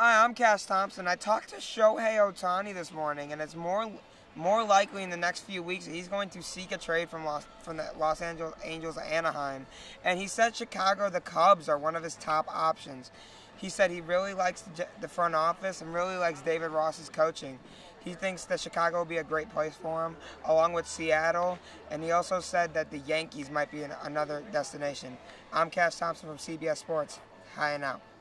Hi, I'm Cass Thompson. I talked to Shohei Ohtani this morning, and it's more likely in the next few weeks that he's going to seek a trade from the Los Angeles Angels to Anaheim. And he said Chicago, the Cubs, are one of his top options. He said he really likes the front office and really likes David Ross's coaching. He thinks that Chicago will be a great place for him, along with Seattle. And he also said that the Yankees might be another destination. I'm Cass Thompson from CBS Sports. Hi and out.